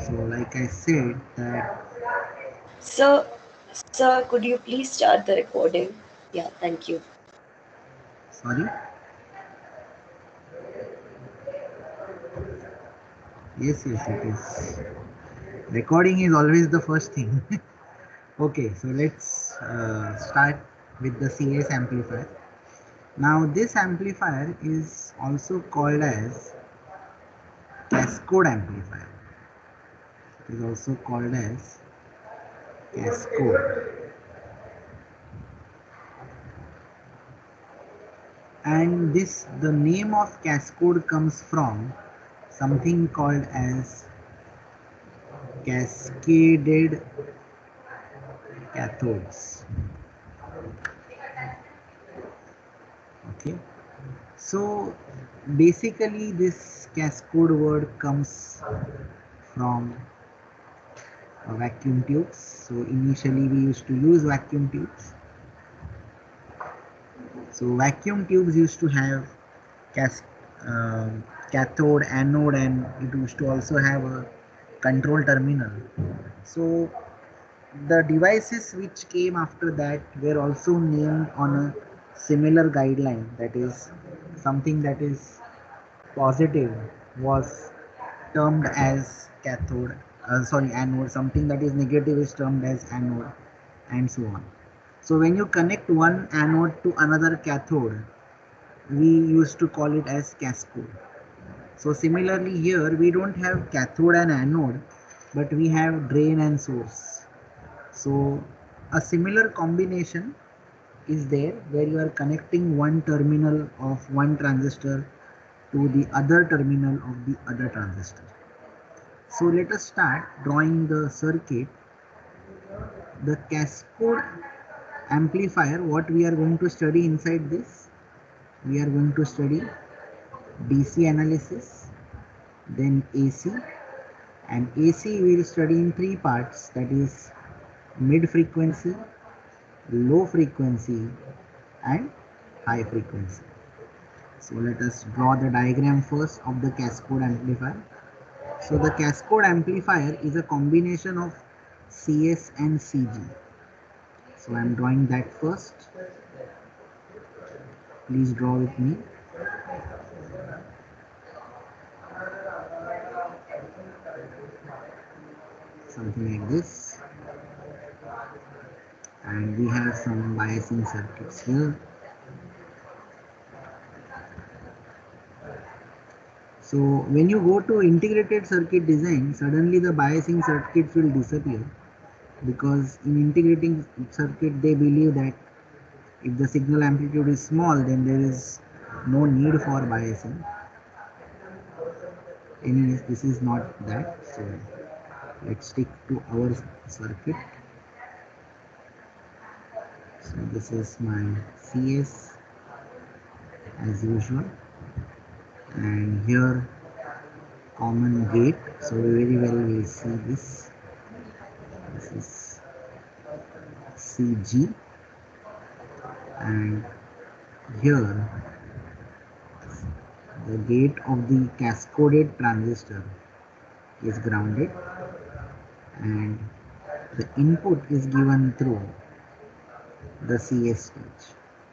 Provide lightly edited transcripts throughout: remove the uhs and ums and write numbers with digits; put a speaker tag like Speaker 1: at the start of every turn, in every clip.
Speaker 1: So like I said that,
Speaker 2: Sir, sir, could you please start the recording? Yeah, thank you.
Speaker 1: sorry, yes, it is. Recording is always the first thing. Okay, so let's start with the CS amplifier. Now this amplifier is also called as cascode amplifier. It is also called as cascode. And this, the name of cascode comes from something called as cascaded cathodes. Okay, so basically this cascode word comes from vacuum tubes. So initially we used to use vacuum tubes. So vacuum tubes used to have cas uh, cathode, anode, and it used to also have a control terminal. So the devices which came after that were also named on a similar guideline, that is something that is positive was termed as cathode, sorry, anode, something that is negative is termed as anode, and so on. So when you connect one anode to another cathode, we used to call it as cascode. So similarly here we don't have cathode and anode, but we have drain and source. So a similar combination is there where you are connecting one terminal of one transistor to the other terminal of the other transistor. So let us start drawing the circuit. The cascode amplifier, what we are going to study inside this, we are going to study DC analysis, then AC, and AC we will study in three parts, that is mid frequency, low frequency, and high frequency. So let us draw the diagram first of the cascode amplifier. So the cascode amplifier is a combination of CS and CG. So I am drawing that first. Please draw with me. Something like this. And we have some biasing circuits here. So when you go to integrated circuit design, suddenly the biasing circuits will disappear, because in integrating circuit they believe that if the signal amplitude is small, then there is no need for biasing. Anyways, this is not that. So let's stick to our circuit. So this is my CS as usual, and here common gate. So very well we will see this. This is CG, and here the gate of the cascaded transistor is grounded, and the input is given through the CS stage.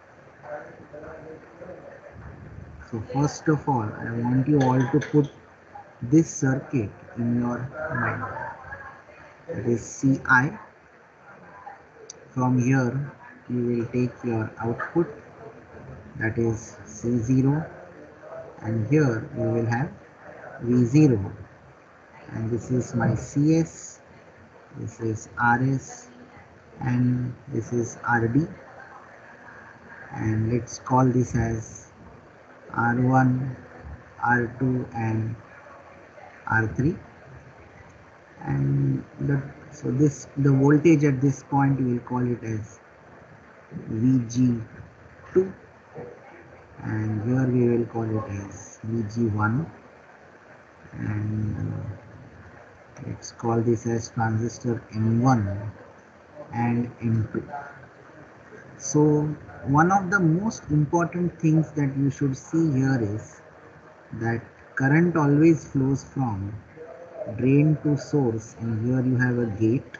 Speaker 1: So first of all, I want you all to put this circuit in your mind. That is CI. From here you will take your output, that is C0, and here you will have V0, and this is my CS, this is RS, and this is RD, and let's call this as R1, R2, and R3. And so this, the voltage at this point we will call it as VG2, and here we will call it as VG1, and let's call this as transistor M1 and M2. So one of the most important things that you should see here is that current always flows from drain to source, and here you have a gate,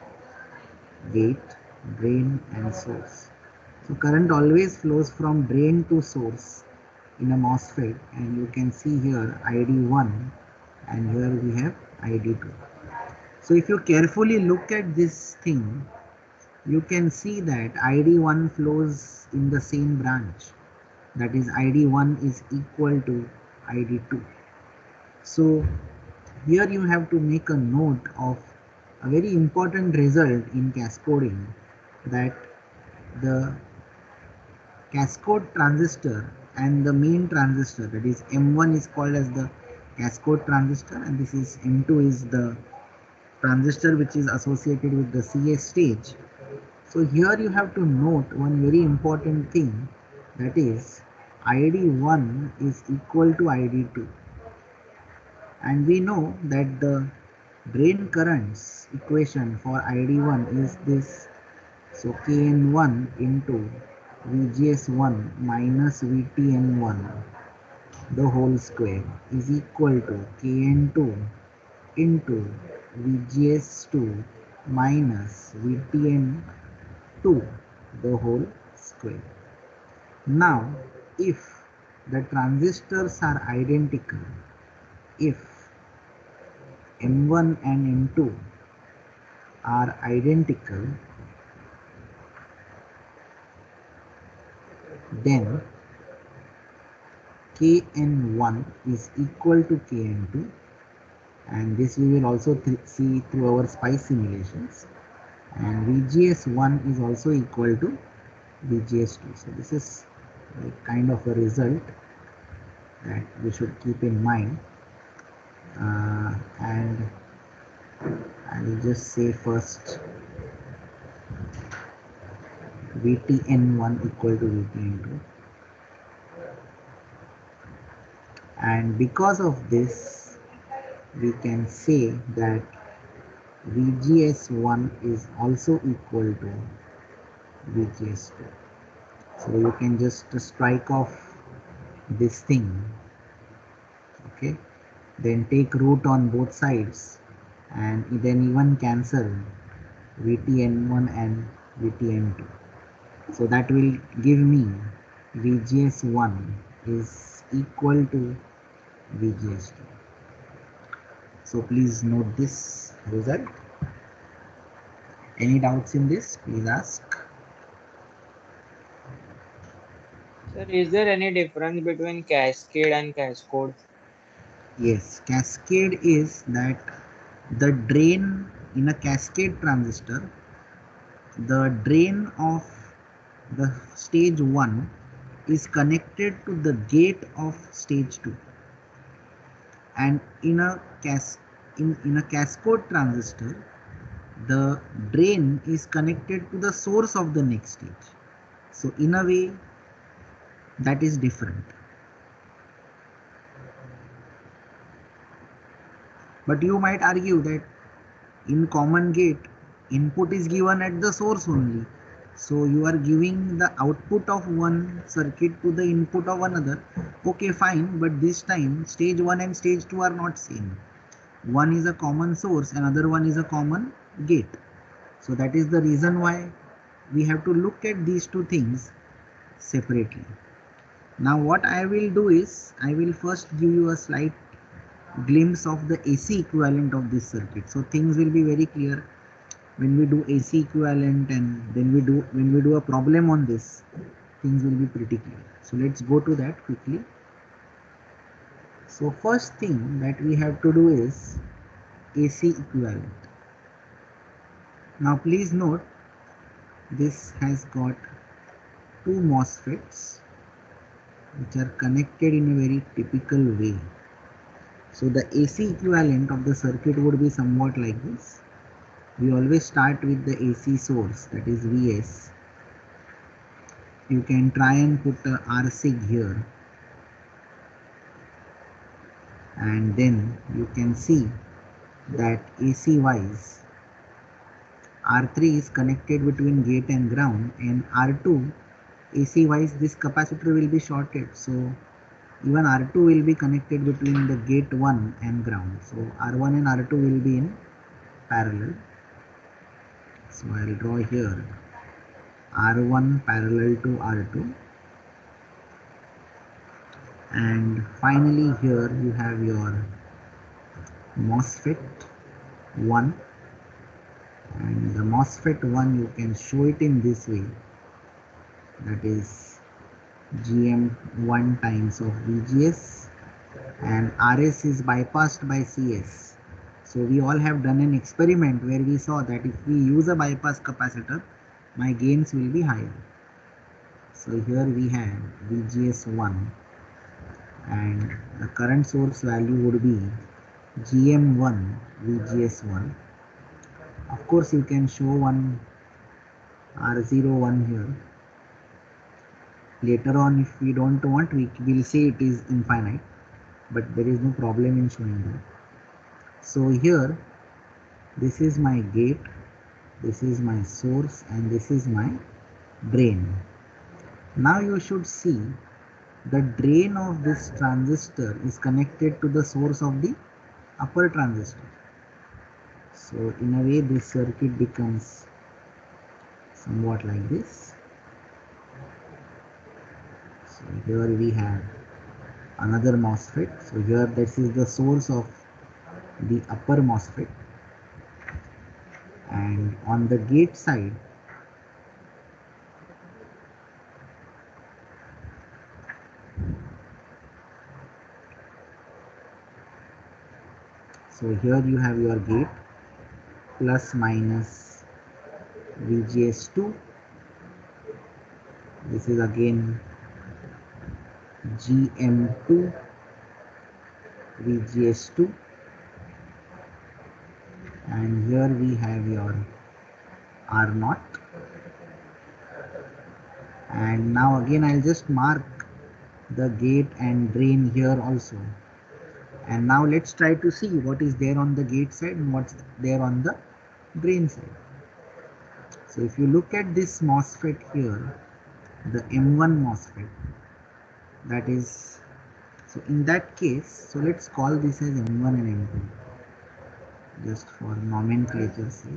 Speaker 1: drain and source. So current always flows from drain to source in a MOSFET, and you can see here ID1 and here we have ID2. So if you carefully look at this thing, you can see that ID1 flows in the same branch, that is ID1 is equal to ID2. So here you have to make a note of a very important result in cascoding, that the cascode transistor and the main transistor, that is M1 is called as the cascode transistor, and this is M2 is the transistor which is associated with the CS stage. So here you have to note one very important thing, that is ID1 is equal to ID2, and we know that the drain currents equation for ID1 is this. So Kn1 into VGS1 minus VTN1 the whole square is equal to Kn2 into VGS2 minus VTN2 the whole square. Now, if the transistors are identical, if M1 and M2 are identical, then Kn1 is equal to Kn2, and this we will also see through our SPICE simulations, and VGS1 is also equal to VGS2. So this is a kind of a result that we should keep in mind, and I will just say first VTN1 equal to VTN2, and because of this we can say that VGS1 is also equal to VGS2. So you can just strike off this thing, okay, then take root on both sides, and then even cancel VTN1 and VTN2. So that will give me VGS1 is equal to VGS2. So please note this result. Any doubts in this, please ask.
Speaker 3: Sir, is there any difference between cascade and cascode?
Speaker 1: Yes, cascade is that the drain in a cascade transistor, the drain of the stage 1 is connected to the gate of stage 2, and in a cascode transistor, the drain is connected to the source of the next stage. So in a way that is different. But you might argue that in common gate input is given at the source only, so you are giving the output of one circuit to the input of another. Okay, fine, but this time stage 1 and stage 2 are not same. One is a common source, another one is a common gate. So that is the reason why we have to look at these two things separately. Now what I will do is, I will first give you a slight glimpse of the AC equivalent of this circuit. So things will be very clear when we do AC equivalent, and then when we do a problem on this, things will be pretty clear. So let's go to that quickly. So first thing that we have to do is AC equivalent. Now please note, this has got two MOSFETs which are connected in a very typical way. So the AC equivalent of the circuit would be somewhat like this. We always start with the AC source, that is Vs. You can try and put a R-sig here, and then you can see that AC wise R3 is connected between gate and ground, and R2 AC wise this capacitor will be shorted. So even R2 will be connected between the gate 1 and ground. So R1 and R2 will be in parallel. So I'll draw here R1 parallel to R2, and finally here you have your MOSFET 1, and the MOSFET 1 you can show it in this way, that is GM1 times of VGS, and RS is bypassed by CS. So we all have done an experiment where we saw that if we use a bypass capacitor, my gains will be higher. So here we have VGS1, and the current source value would be GM1 VGS1. Of course you can show one R01 here. Later on, if we don't want, we will say it is infinite, but there is no problem in showing that. So here, this is my gate, this is my source, and this is my drain. Now you should see the drain of this transistor is connected to the source of the upper transistor. So in a way, this circuit becomes somewhat like this. So here we have another MOSFET. So here this is the source of the upper MOSFET, and on the gate side so here you have your gate plus minus VGS2. This is again GM2 VGS2, and here we have your R0, and now again I'll just mark the gate and drain here also. And now let's try to see what is there on the gate side and what's there on the drain side. So if you look at this MOSFET here, the M1 MOSFET, that is, so in that case, so let's call this as M1 and M2 just for nomenclature's sake.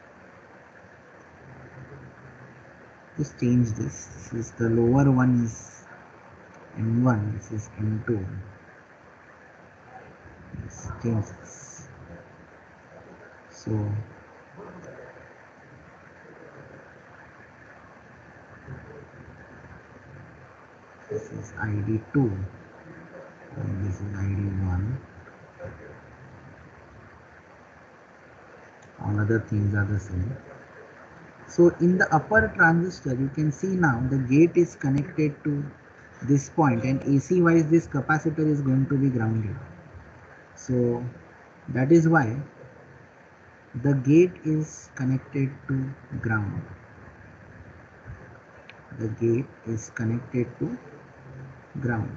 Speaker 1: Just change this. This is the lower one is M1, this is M2. Let's change this. So this is ID2 and this is ID1. All other things are the same. So in the upper transistor, you can see now the gate is connected to this point, and AC wise this capacitor is going to be grounded. So that is why the gate is connected to ground. The gate is connected to ground.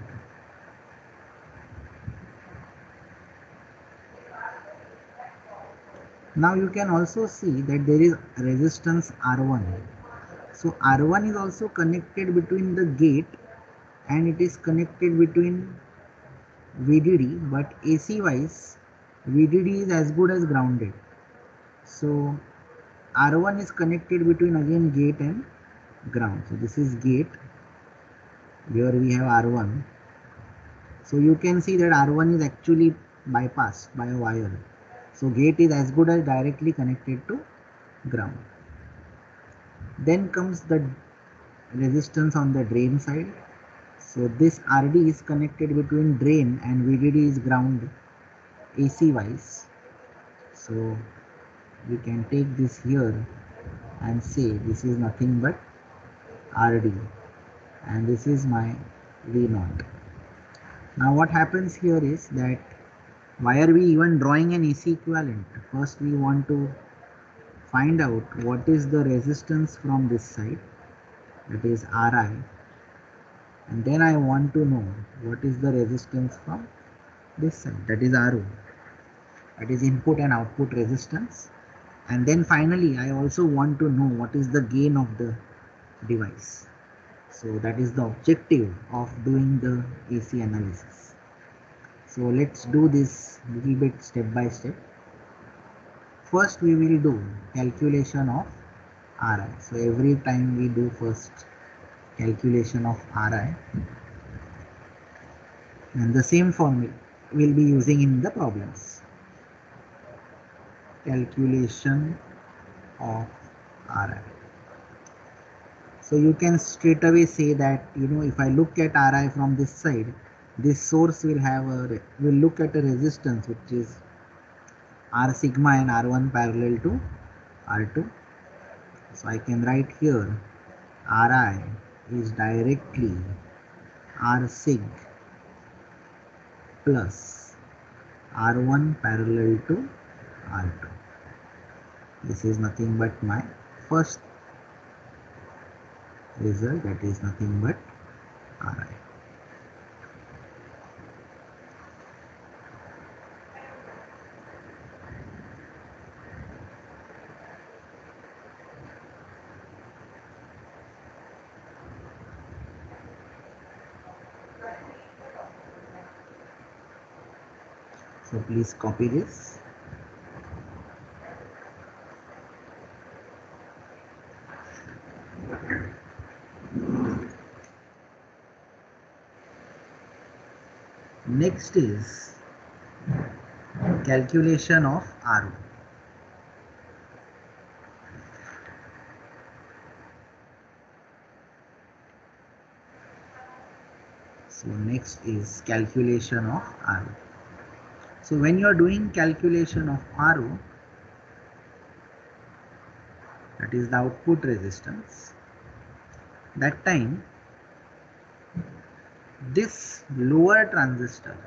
Speaker 1: Now you can also see that there is resistance R1. So R1 is also connected between the gate and it is connected between VDD, but AC wise VDD is as good as grounded. So R1 is connected between again gate and ground. So this is gate, here we have R1. So you can see that R1 is actually bypassed by a wire. So gate is as good as directly connected to ground. Then comes the resistance on the drain side. So this RD is connected between drain and VDD is ground AC wise. So we can take this here and say this is nothing but RD and this is my V0. Now what happens here is that why are we even drawing an AC equivalent? First we want to find out what is the resistance from this side, that is Ri, and then I want to know what is the resistance from this side, that is Ru, that is input and output resistance. And then finally I also want to know what is the gain of the device. So that is the objective of doing the AC analysis. So let's do this little bit step by step. First we will do calculation of Ri. So every time we do first calculation of Ri, and the same formula we'll be using in the problems. Calculation of Ri. So you can straight away say that, if I look at Ri from this side, this source will look at a resistance which is R sigma and R1 parallel to R2. So I can write here Ri is directly R sig plus R1 parallel to R2. This is nothing but my first result, that is nothing but Ri. So please copy this. Next is calculation of R1. So next is calculation of RO. So when you are doing calculation of RO, that is the output resistance, that time this lower transistor,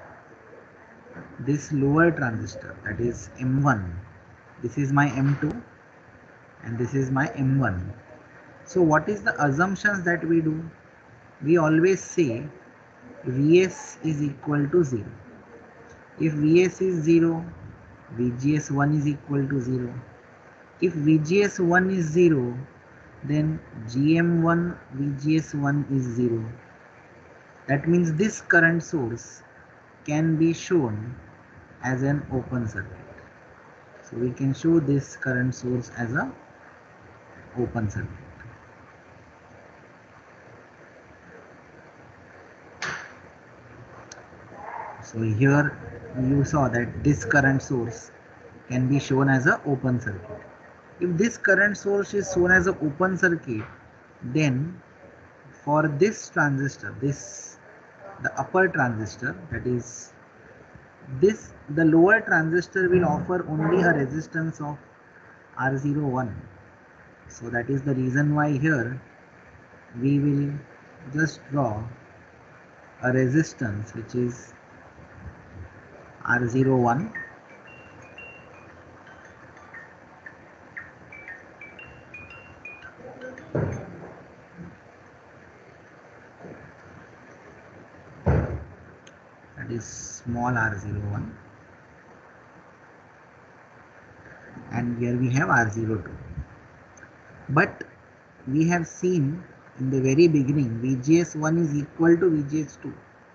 Speaker 1: that is M1, this is my M2 and this is my M1. So what is the assumptions that we do? We always say Vs is equal to 0. If Vs is 0, VGS1 is equal to 0. If VGS1 is 0, then GM1 VGS1 is 0. That means this current source can be shown as an open circuit. So we can show this current source as a open circuit. So here you saw that this current source can be shown as an open circuit. If this current source is shown as an open circuit, then for this transistor, the upper transistor, that is this, the lower transistor will offer only a resistance of R01. So that is the reason why here we will just draw a resistance which is R01, that is small R01, and here we have R02. But we have seen in the very beginning VGS1 is equal to VGS2.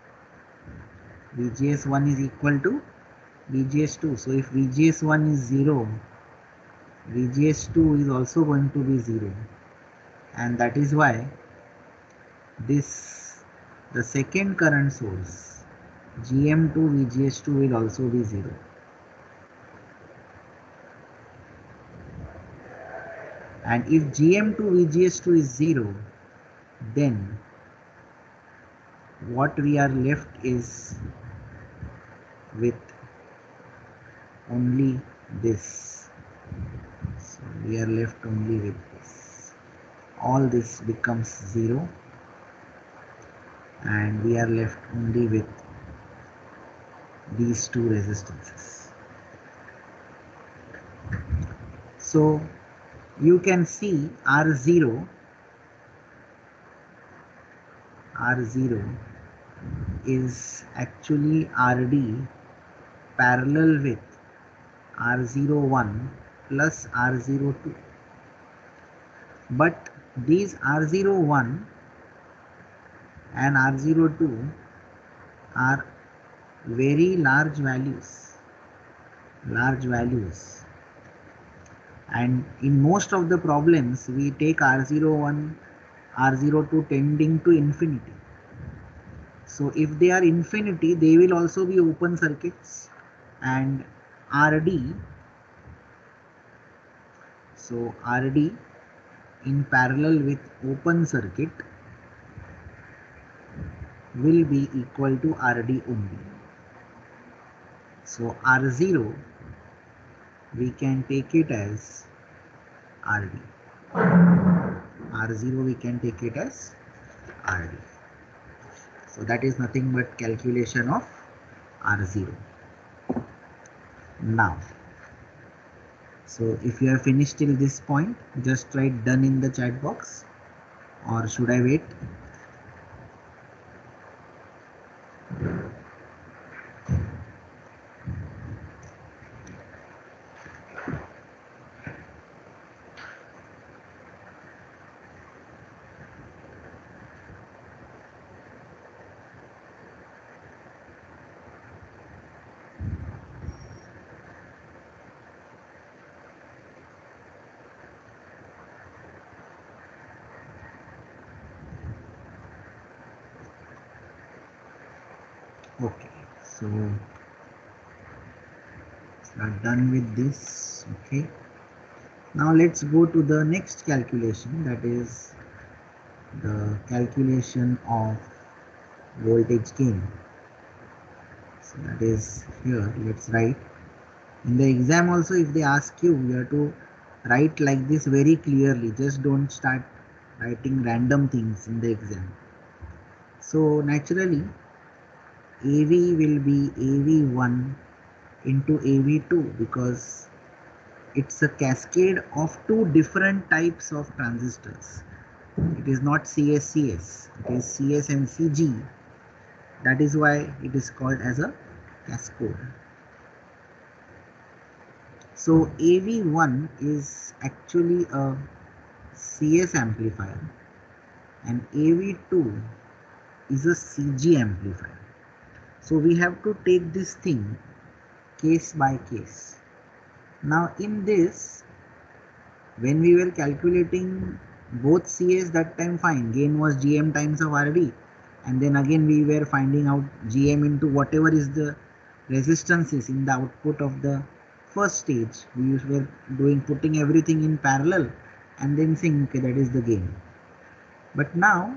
Speaker 1: VGS1 is equal to VGS2. So if VGS1 is 0, VGS2 is also going to be 0. And that is why the second current source GM2 VGS2 will also be 0. And if GM2 VGS2 is 0, then what we are left is with only this. So we are left only with this. All this becomes 0 and we are left only with these two resistances. So you can see R0 is actually RD parallel with R01 plus R02. But these R01 and R02 are very large values, and in most of the problems we take R01, R02 tending to infinity. So if they are infinity, they will also be open circuits, and RD, so RD in parallel with open circuit will be equal to RD only. So R0 we can take it as RD. R0 we can take it as RD. So that is nothing but calculation of R0. Now, so if you have finished till this point, just write done in the chat box, or should I wait? Okay, so are done with this. Okay, now let's go to the next calculation, that is the calculation of voltage gain. So that is here. Let's write in the exam also. If they ask you, you have to write like this very clearly. Just don't start writing random things in the exam. So naturally AV will be AV1 into AV2 because it's a cascade of two different types of transistors. It is not CS, it is CS and CG. That is why it is called as a cascade. So AV1 is actually a CS amplifier and AV2 is a CG amplifier. So we have to take this thing case by case. Now in this, when we were calculating both CS, that time fine, gain was GM times of RD, and then again we were finding out GM into whatever is the resistances in the output of the first stage. We were putting everything in parallel and then saying okay, that is the gain. But now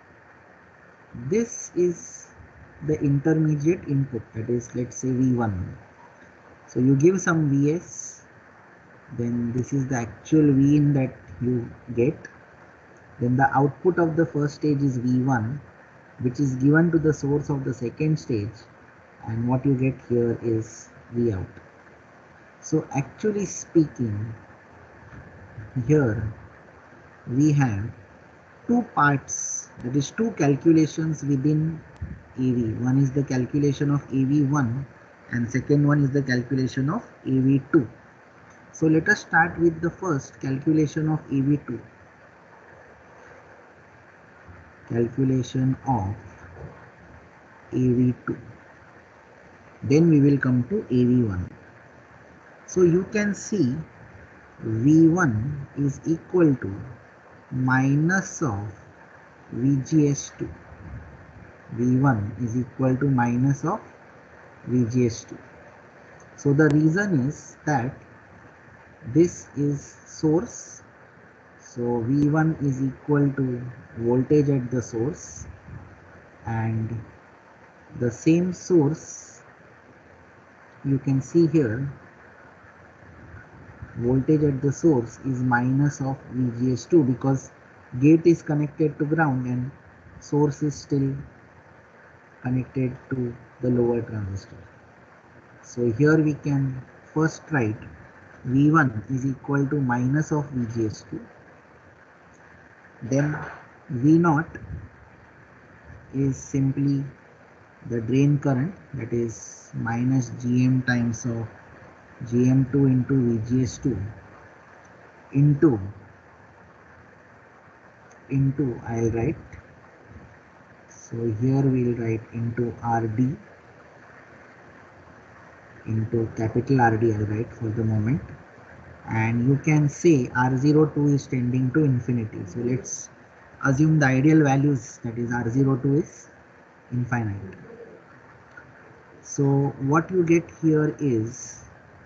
Speaker 1: this is the intermediate input, that is, let's say V1. So you give some Vs, then this is the actual Vin that you get. Then the output of the first stage is V1, which is given to the source of the second stage, and what you get here is V out. So actually speaking, here we have two parts, that is two calculations within AV. One is the calculation of AV1 and second one is the calculation of AV2. So let us start with the first calculation of AV2. Calculation of AV2. Then we will come to AV1. So you can see V1 is equal to minus of VGS2. V1 is equal to minus of VGS2. So the reason is that this is source. So V1 is equal to voltage at the source, and the same source you can see here, voltage at the source is minus of VGS2 because gate is connected to ground and source is still connected to the lower transistor. So here we can first write V1 is equal to minus of VGS2. Then V0 is simply the drain current, that is minus GM times of GM2 into VGS2 into I'll write So here we'll write into RD, into capital RD I'll write for the moment, and you can say R02 is tending to infinity. So let's assume the ideal values, that is R02 is infinite. So what you get here is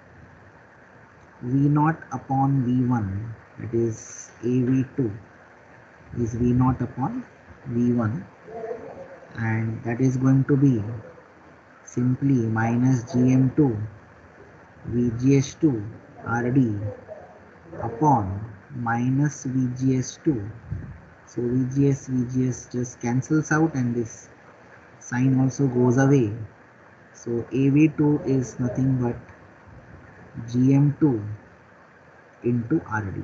Speaker 1: V0 upon V1, that is AV2 is V0 upon V1, and that is going to be simply minus GM2 VGS2 RD upon minus VGS2. So VGS just cancels out and this sign also goes away. So AV2 is nothing but GM2 into RD.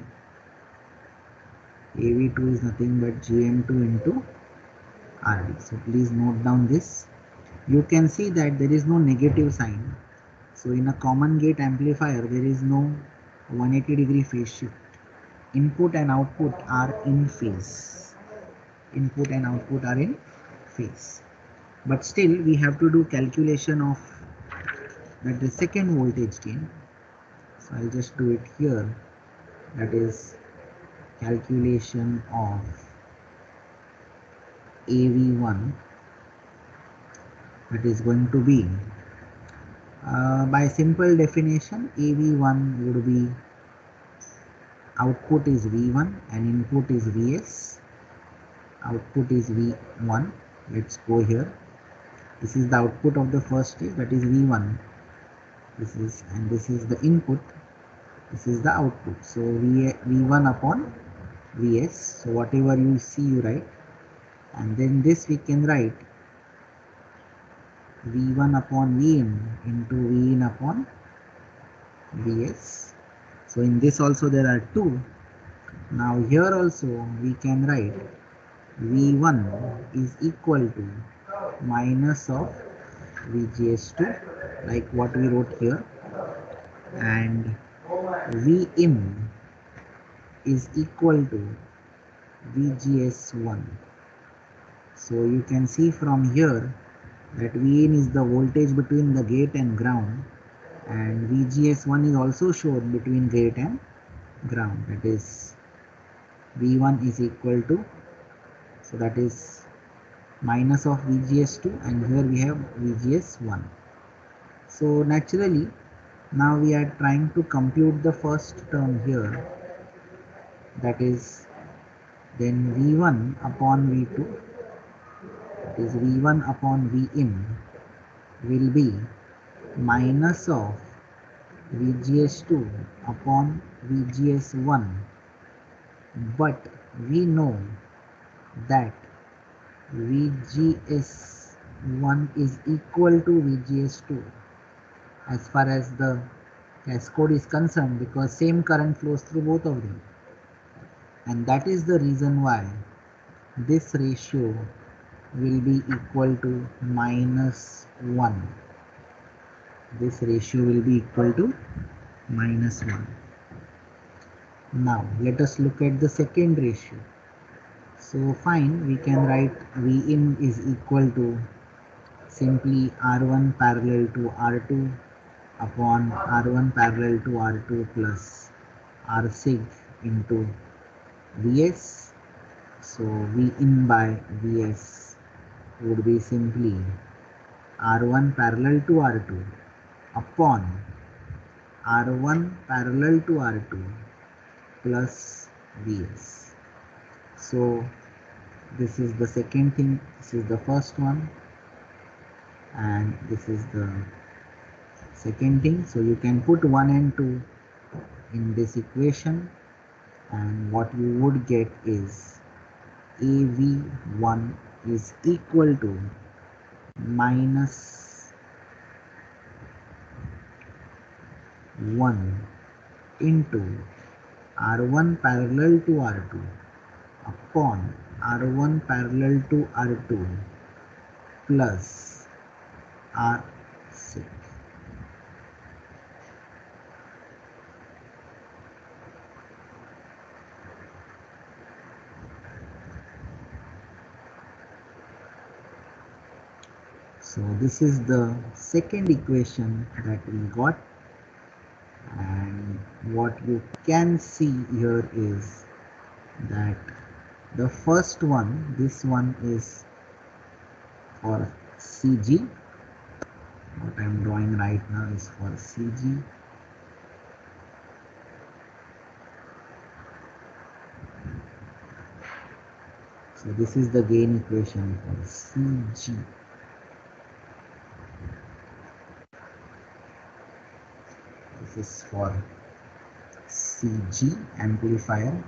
Speaker 1: AV2 is nothing but GM2 into RD. So please note down this. You can see that there is no negative sign. So in a common gate amplifier, there is no 180-degree phase shift. Input and output are in phase. Input and output are in phase. But still we have to do calculation of that the second voltage gain. So I'll just do it here. That is calculation of AV1, that is going to be by simple definition, AV1 would be output is V1 and input is Vs. Output is V1. Let's go here. This is the output of the first stage, that is V1. This is the input. This is the output. So V1 upon Vs. So whatever you see, you write, and then this we can write V1 upon Vin into Vin upon Vs. So in this also there are two. Now here also we can write V1 is equal to minus of VGS2, like what we wrote here, and Vin is equal to VGS1. So you can see from here that Vin is the voltage between the gate and ground, and VGS1 is also shown between gate and ground, that is V1 is equal to, so that is minus of VGS2, and here we have VGS1. So naturally now we are trying to compute the first term here, that is then V1 upon V2, that is V1 upon Vin will be minus of VGS2 upon VGS1, but we know that VGS1 is equal to VGS2 as far as the cascode is concerned, because same current flows through both of them, and that is the reason why this ratio will be equal to -1. This ratio will be equal to -1. Now let us look at the second ratio. So fine, we can write Vin is equal to simply R1 parallel to R2 upon R1 parallel to R2 plus R sig into Vs. So Vin by Vs would be simply R1 parallel to R2 upon R1 parallel to R2 plus Vs. So this is the second thing, this is the first one, and this is the second thing. So you can put 1 and 2 in this equation, and what you would get is AV1 is equal to minus 1 into R1 parallel to R2 upon R1 parallel to R2 plus R6. So this is the second equation that we got, and what you can see here is that the first one, this one is for CG. What I am drawing right now is for CG. So this is the gain equation for CG. This is for CG amplifier,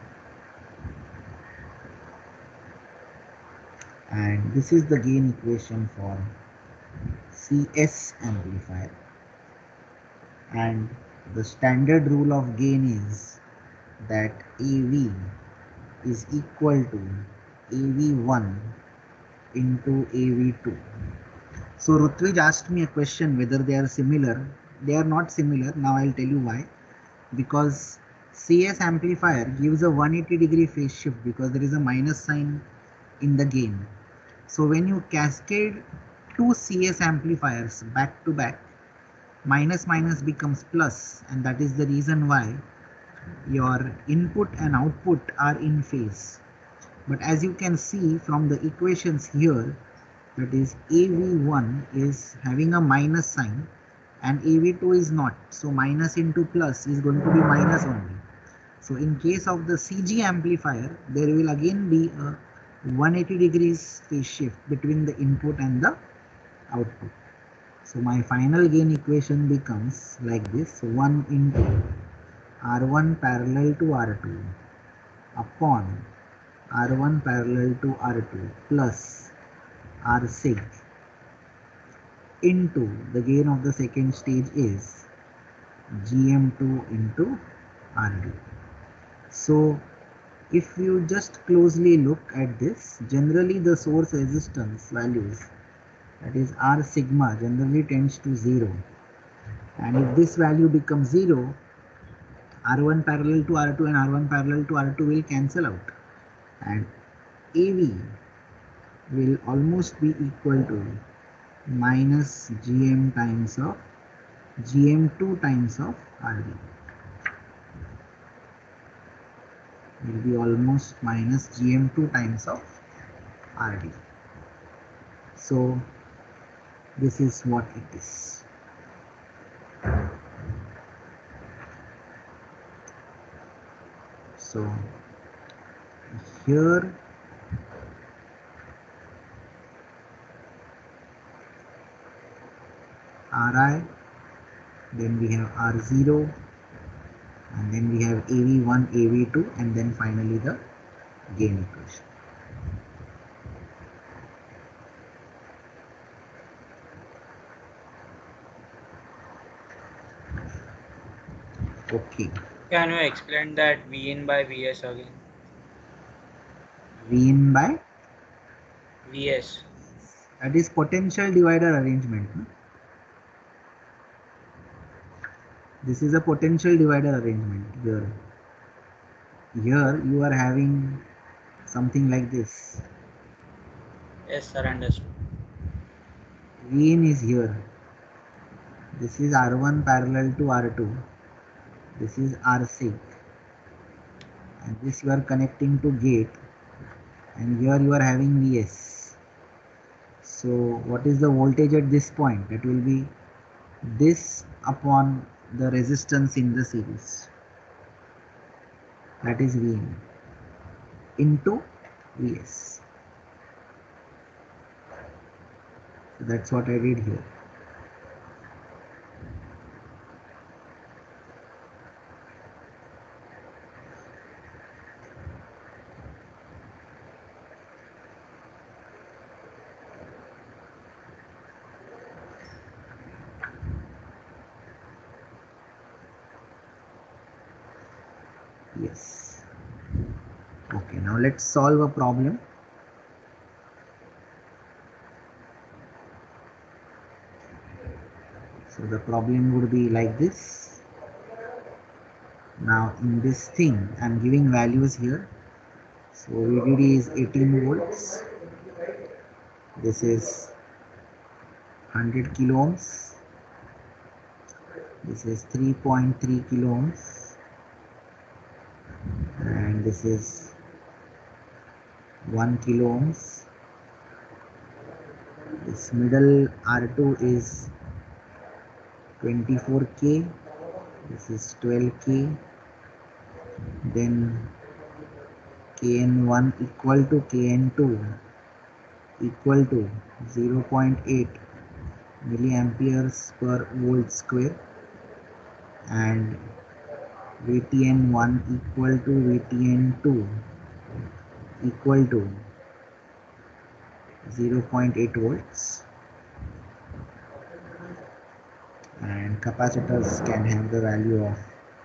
Speaker 1: and this is the gain equation for CS amplifier. And the standard rule of gain is that AV is equal to AV1 into AV2. So Rutvij asked me a question whether they are similar. They are not similar. Now I'll tell you why. Because CS amplifier gives a 180-degree phase shift because there is a minus sign in the gain. So when you cascade two CS amplifiers back to back, minus minus becomes plus, and that is the reason why your input and output are in phase. But as you can see from the equations here, that is AV1 is having a minus sign and AV2 is not. So minus into plus is going to be minus only. So in case of the CG amplifier, there will again be a 180 degrees phase shift between the input and the output. So my final gain equation becomes like this: 1 into R1 parallel to R2 upon R1 parallel to R2 plus R sig into the gain of the second stage is GM2 into RD. So if you just closely look at this, generally the source resistance values, that is R sigma, generally tends to 0. And if this value becomes 0, R1 parallel to R2 and R1 parallel to R2 will cancel out, and AV will almost be equal to minus GM times of GM2 times of RD. Will be almost minus GM2 times of RD. So this is what it is. So here Ri, then we have R0, and then we have AV1, AV2, and then finally the gain equation. Okay.
Speaker 3: Can you explain that V in by Vs again?
Speaker 1: V in by
Speaker 3: Vs.
Speaker 1: that is potential divider arrangement. No? This is a potential divider arrangement here. Here you are having something like this.
Speaker 3: Yes, sir, understood.
Speaker 1: V in is here. This is R1 parallel to R2. This is R sig. And this you are connecting to gate. And here you are having Vs. So what is the voltage at this point? It will be this upon the resistance in the series. That is Vn into Vs. So that's what I did here. Yes. Okay, now let's solve a problem. So the problem would be like this. Now in this thing, I'm giving values here. So VDD is 18 volts. This is 100 kilo ohms. This is 3.3 kilo ohms, and this is 1 kilo ohms. This middle R2 is 24k. This is 12k. Then Kn1 equal to Kn2 equal to 0.8 milliamperes per volt square, and Vtn1 equal to Vtn2 equal to 0.8 volts, and capacitors can have the value of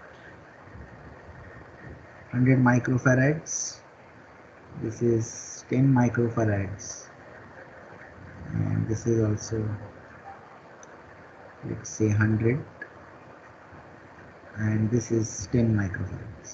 Speaker 1: 100 microfarads. This is 10 microfarads, and this is also, let's say, 100, and this is 10 microfarads.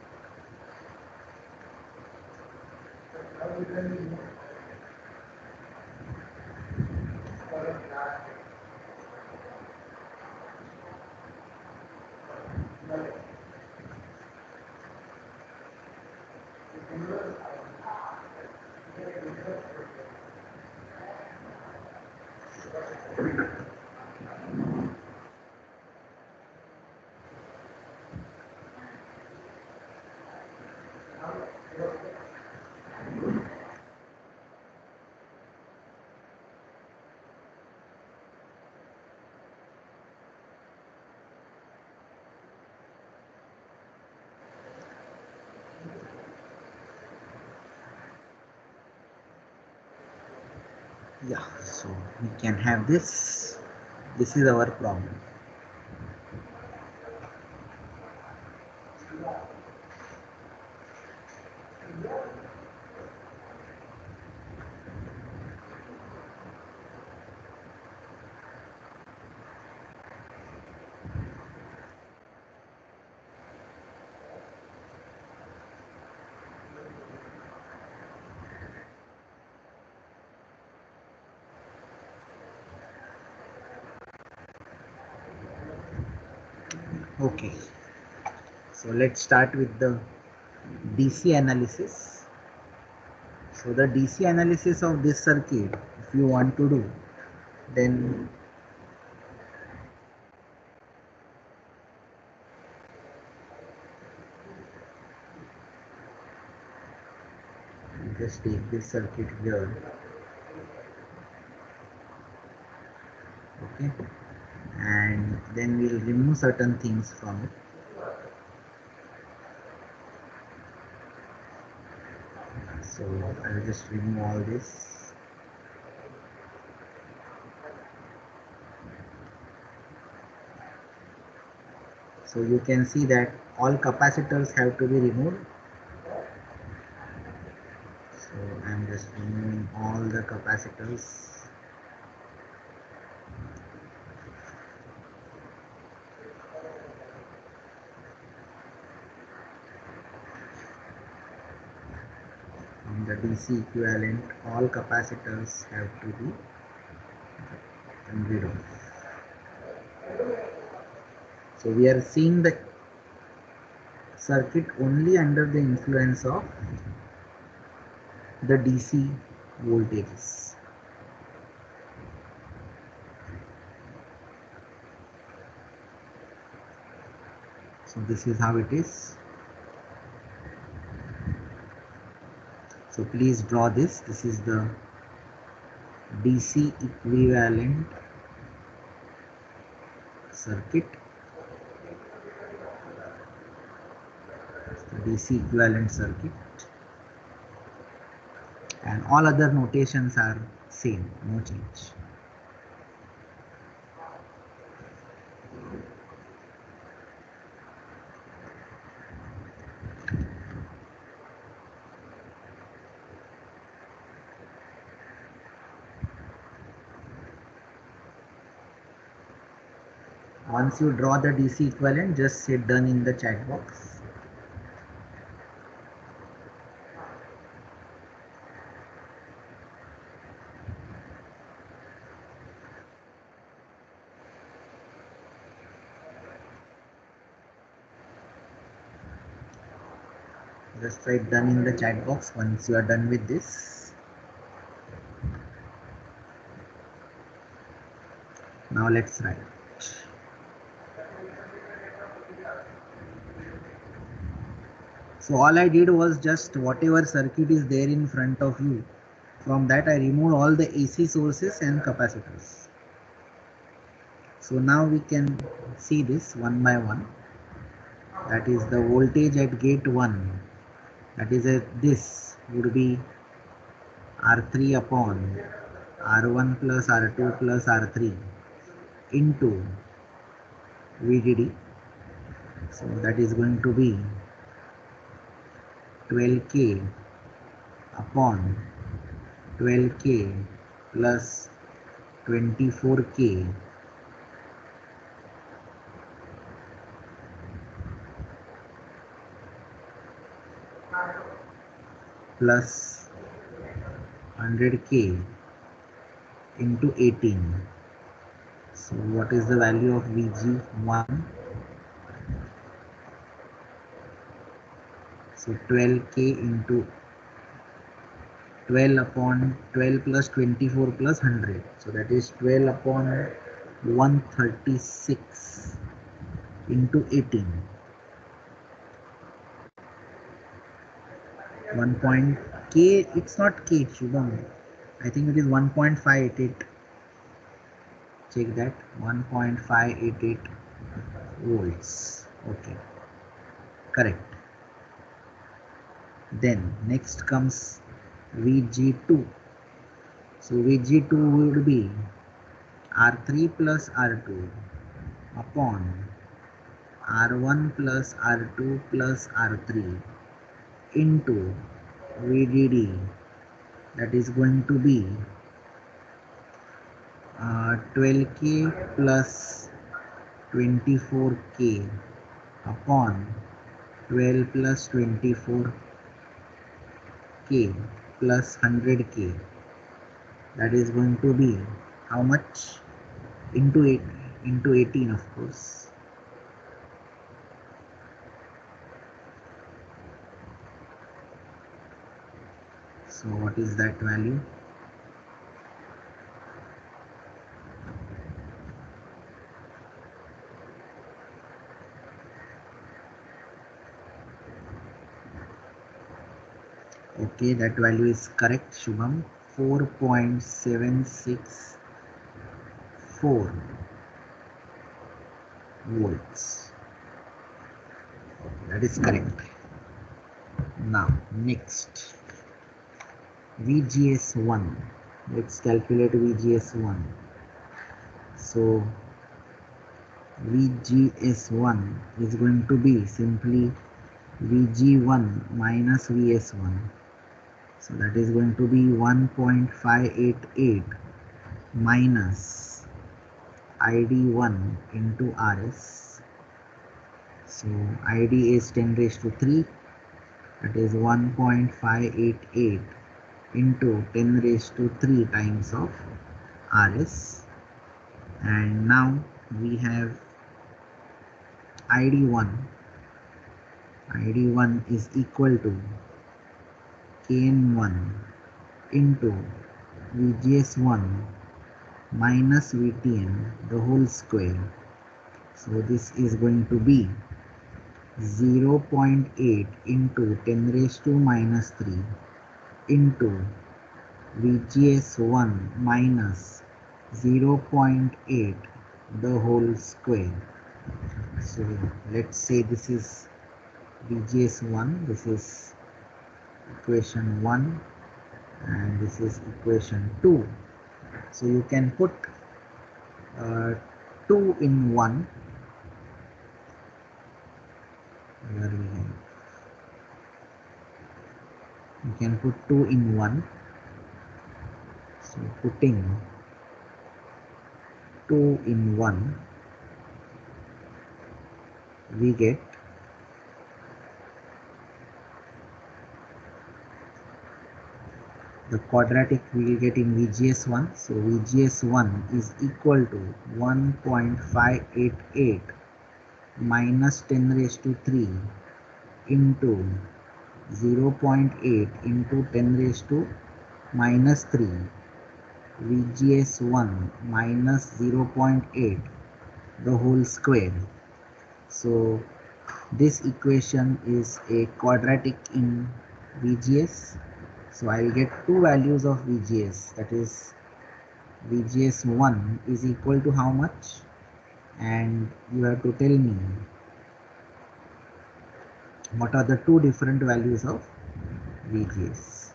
Speaker 1: Yeah, so we can have this. This is our problem. Okay, so let's start with the DC analysis. So the DC analysis of this circuit, if you want to do, then just take this circuit here. Okay, and then we'll remove certain things from it. So I will just remove all this. So you can see that all capacitors have to be removed. So I am just removing all the capacitors. From the DC equivalent, all capacitors have to be rid of. So we are seeing the circuit only under the influence of the DC voltages. So this is how it is. So please draw this. This is the DC equivalent circuit. The DC equivalent circuit, and all other notations are same, no change. Once you draw the DC equivalent, just say done in the chat box. Just write done in the chat box once you are done with this. Now let's write. So all I did was just whatever circuit is there in front of you, from that I removed all the AC sources and capacitors. So now we can see this one by one. That is the voltage at gate 1, that is this would be R3 upon R1 plus R2 plus R3 into VDD. So that is going to be 12K upon 12K plus 24K plus 100K into 18. So what is the value of VG1? So 12K into 12 upon 12 plus 24 plus 100. So that is 12 upon 136 into 18. 1 K, it's not K, Shubham. I think it is 1.588. Check that, 1.588 volts. Okay, correct. Then next comes VG2. So VG2 would be R3 plus R2 upon R1 plus R2 plus R3 into VDD, that is going to be 12K plus 24K upon 12 plus 24K plus 100K. That is going to be how much? Into 8 into 18, of course. So what is that value? Okay, that value is correct, Shubham. 4.764 volts. Okay, that is correct. Now next, VGS1. Let's calculate VGS1. So VGS1 is going to be simply VG1 minus VS1. So that is going to be 1.588 minus ID1 into RS. So ID is 10 raised to 3. That is 1.588 into 10 raised to 3 times of RS. And now we have ID1. ID1 is equal to KN1 into VGS1 minus VTN the whole square. So this is going to be 0.8 into 10 raised to minus 3 into VGS1 minus 0.8 the whole square. So let's say this is VGS1, this is equation 1 and this is equation 2. So you can put 2 in 1. Where we have, you can put 2 in 1. So putting 2 in 1, we get the quadratic we will get in VGS1. So VGS1 is equal to 1.588 minus 10 raised to 3 into 0.8 into 10 raised to minus 3 VGS1 minus 0.8 the whole square. So this equation is a quadratic in VGS. So I will get two values of VGS, that is VGS1 is equal to how much, and you have to tell me what are the two different values of VGS.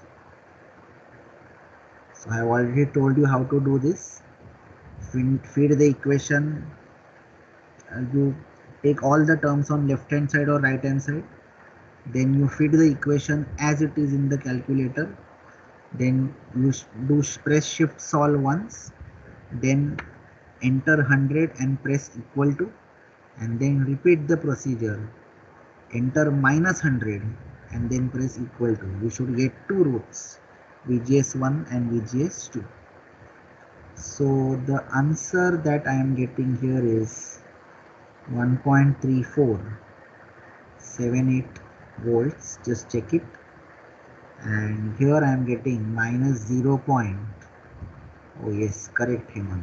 Speaker 1: So I have already told you how to do this. Feed the equation, you take all the terms on left hand side or right hand side, then you feed the equation as it is in the calculator, then you press shift solve once, then enter 100 and press equal to, and then repeat the procedure, enter minus 100 and then press equal to. You should get two roots, VGS1 and VGS2. So the answer that I am getting here is 1.3478 volts. Just check it. And here I am getting minus 0. Oh yes, correct, Hemant.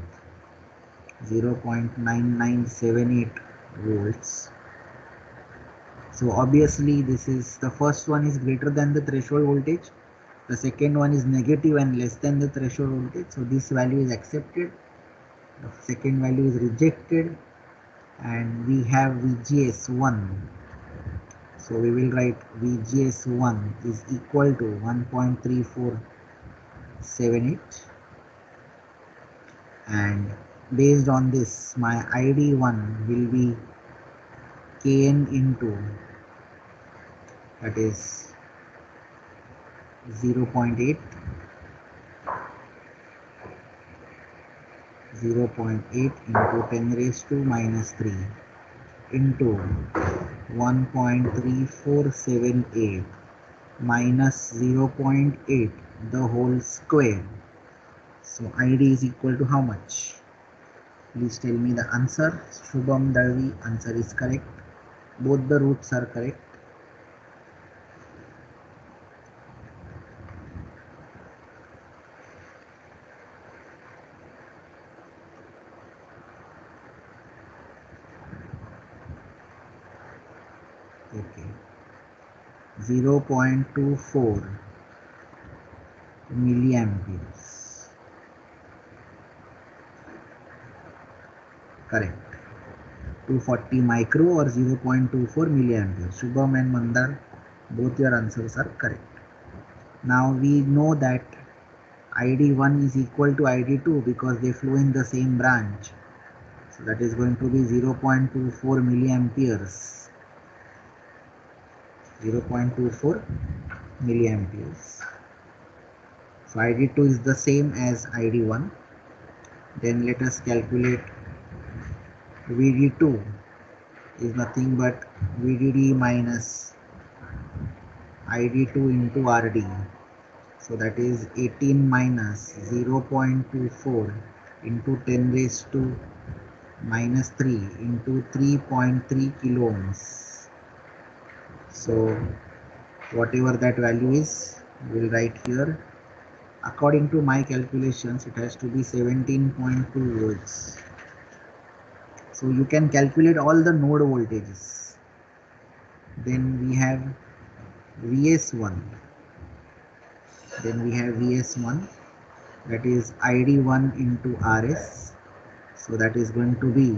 Speaker 1: 0.9978 volts. So obviously this is, the first one is greater than the threshold voltage, the second one is negative and less than the threshold voltage. So this value is accepted, the second value is rejected, and we have VGS1. So we will write VGS1 is equal to 1.3478, and based on this my ID1 will be Kn into, that is 0.8 into 10 raised to minus 3 into 1.3478 minus 0.8 the whole square. So ID is equal to how much? Please tell me the answer. Shubham Dalvi, answer is correct. Both the roots are correct. Okay. 0.24 milliamperes. Correct. 240 micro or 0.24 milliamperes. Shubham and Mandar, both your answers are correct. Now we know that ID1 is equal to ID2 because they flow in the same branch. So that is going to be 0.24 milliamperes. 0.24 milliamperes. So ID2 is the same as ID1. Then let us calculate VD2 is nothing but VDD minus ID2 into RD. So that is 18 minus 0.24 into 10 raised to minus 3 into 3.3 kilo ohms. So whatever that value is, we'll write here. According to my calculations, it has to be 17.2 volts. So you can calculate all the node voltages. Then we have VS1. Then we have VS1, that is ID1 into RS. So that is going to be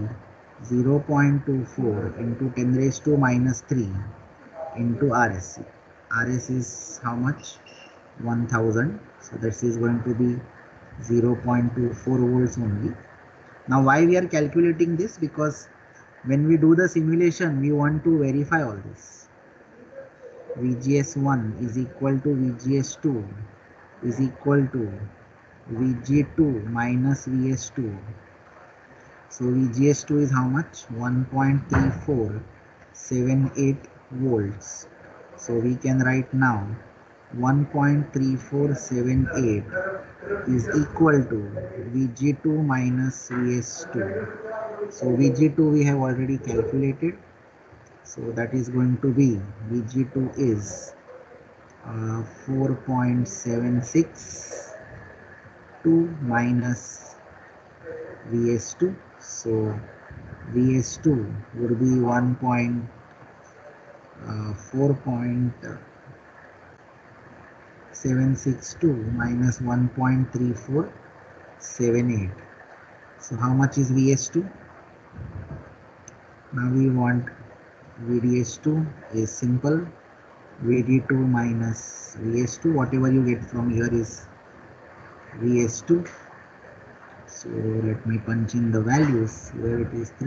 Speaker 1: 0.24 into 10 raised to minus 3 into RS. RS is how much? 1000. So this is going to be 0.24 volts only. Now why we are calculating this? Because when we do the simulation, we want to verify all this. VGS1 is equal to VGS2 is equal to VG2 minus VS2. So VGS2 is how much? 1.3478 volts. So we can write now 1.3478 is equal to VG2 minus VS2. So VG2 we have already calculated. So that is going to be VG2 is 4.762 minus Vs2. So Vs2 would be 4.762 minus 1.3478. So how much is Vs2? Now we want Vds2 is simple. Vd2 minus Vs2, whatever you get from here is Vs2. So let me punch in the values. Here it is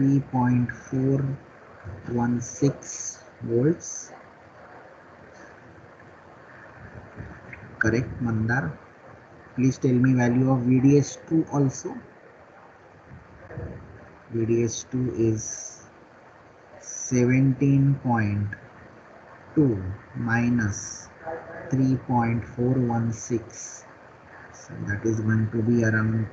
Speaker 1: 3.416 volts. Correct, Mandar. Please tell me value of Vds2 also. Vds2 is 17.2 minus 3.416. So that is going to be around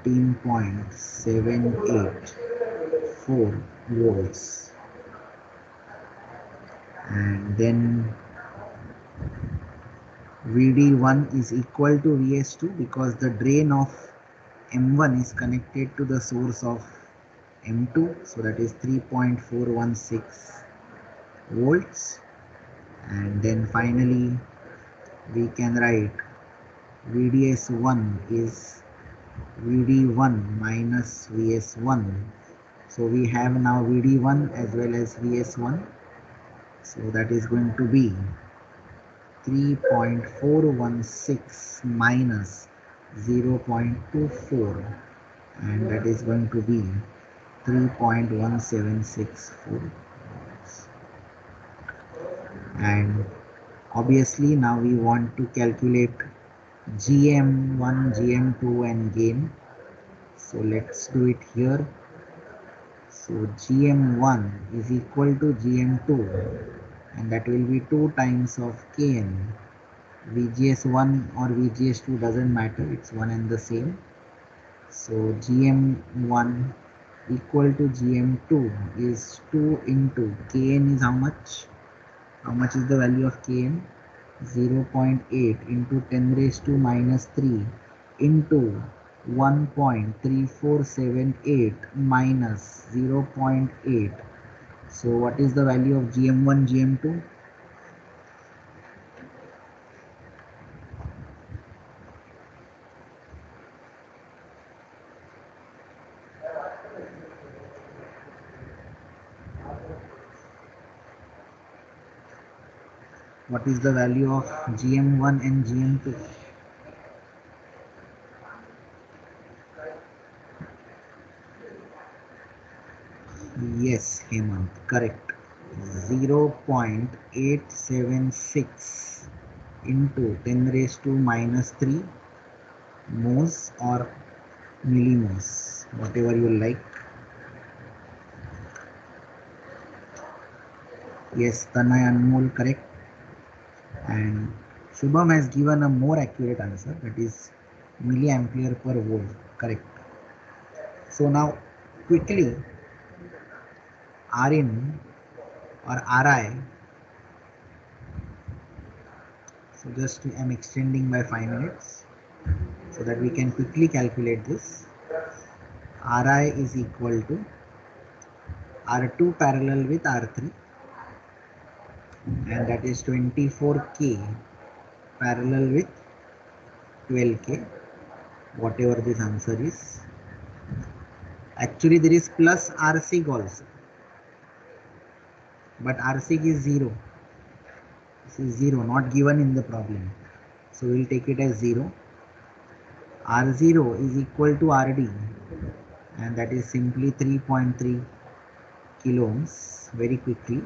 Speaker 1: 13.784 volts. And then Vd1 is equal to Vs2 because the drain of M1 is connected to the source of M2. So that is 3.416 volts. And then finally we can write Vds1 is Vd1 minus Vs1. So we have now Vd1 as well as Vs1. So that is going to be 3.416 minus 0.24, and that is going to be 3.1764. And obviously now we want to calculate GM1, GM2 and gain. So let's do it here. So GM1 is equal to GM2, and that will be 2 times of Kn. VGS1 or VGS2 doesn't matter, it's one and the same. So GM1 equal to GM2 is 2 into Kn is how much? How much is the value of Kn? 0.8 into 10 raised to minus 3 into 1.3478 minus 0.8. So what is the value of GM1, GM2? What is the value of GM1 and GM2? Yes, Hemant, correct. 0.876 into 10 raised to minus 3 mhos or millimhos, whatever you like. Yes, Tanay Anmol, correct. And Shubham has given a more accurate answer, that is milliampere per volt, correct. So now quickly Rin or Ri, so just I am extending by 5 minutes so that we can quickly calculate this. Ri is equal to R2 parallel with R3, and that is 24K parallel with 12K, whatever this answer is. Actually there is plus RSig also, but RSig is 0. This is 0, not given in the problem. So we will take it as 0. R0 is equal to RD, and that is simply 3.3 kilo ohms, very quickly.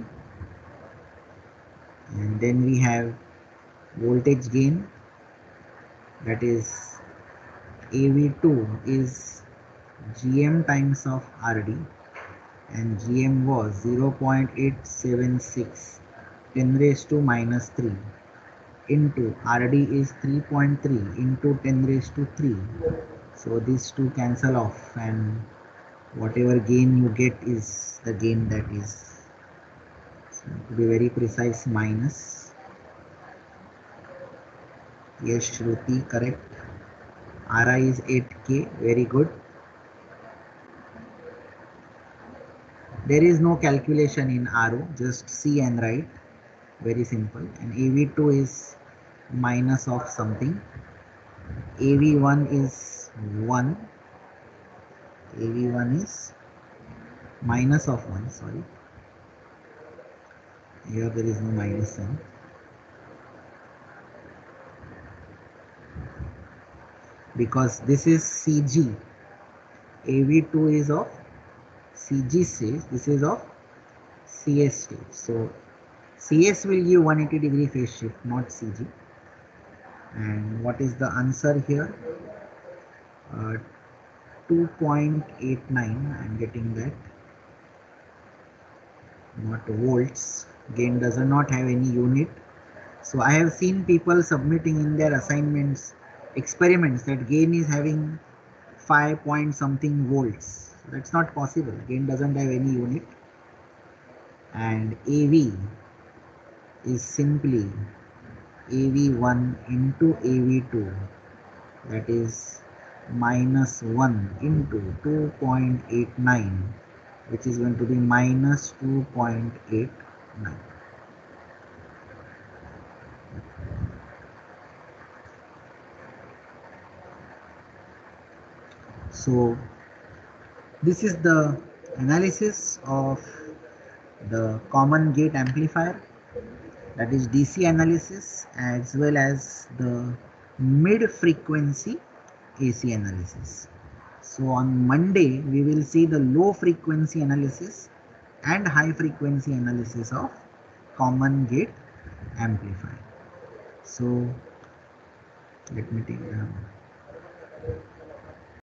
Speaker 1: And then we have voltage gain, that is AV2 is GM times of RD, and GM was 0.876 10 raised to minus 3 into RD is 3.3 into 10 raised to 3. So these two cancel off, and whatever gain you get is the gain that is, so to be very precise, minus Yes, Shruti, correct. RI is 8K, very good. There is no calculation in RO, just see and write, very simple. And AV2 is minus of something. AV1 is 1. AV1 is minus of 1, sorry. Here there is no minus sign. Because this is CG. AV2 is of CG stage, this is of CS stage. So CS will give 180 degree phase shift, not CG. And what is the answer here? 2.89. I'm getting that. Not volts. Gain does not have any unit. So I have seen people submitting in their assignments experiments that gain is having 5 point something volts. That's not possible. Gain doesn't have any unit. And AV is simply AV1 into AV2, that is minus 1 into 2.89, which is going to be minus 2.89. So this is the analysis of the common gate amplifier, that is DC analysis, as well as the mid frequency AC analysis. So on Monday we will see the low frequency analysis and high frequency analysis of common gate amplifier. So let me take the